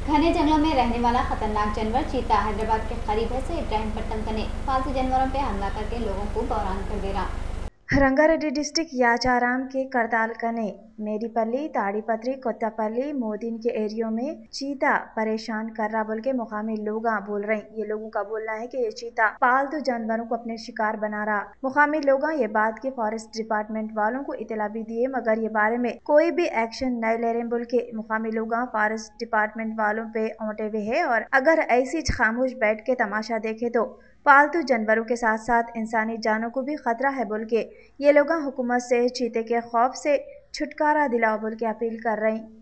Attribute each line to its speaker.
Speaker 1: घने जंगलों में रहने वाला खतरनाक जानवर चीता हैदराबाद के करीब है से इब्राहिमपट्टनम कने पालतू जानवरों पर हमला करके लोगों को बौरान कर दे रहा।
Speaker 2: రంగారెడ్డి डिस्ट्रिक्ट याचाराम के करताल कने मेरीपल्ली ताड़ीपत्री कोत्तापल्ली मोदीन के एरियो में चीता परेशान कर रहा बोल के मुकामी लोग बोल रहे हैं। ये लोगों का बोलना है कि ये चीता पालतू जानवरों को अपने शिकार बना रहा। मुकामी लोग ये बात के फॉरेस्ट डिपार्टमेंट वालों को इतला भी दिए मगर ये बारे में कोई भी एक्शन नहीं ले रहे बोल के मुकामी लोग फॉरेस्ट डिपार्टमेंट वालों पे औंटे हुए है और अगर ऐसी खामोश बैठ के तमाशा देखे तो पालतू जानवरों के साथ साथ इंसानी जानों को भी खतरा है बोल के ये लोग हुकूमत से चीते के खौफ से छुटकारा दिलाओ बोल के अपील कर रहे हैं।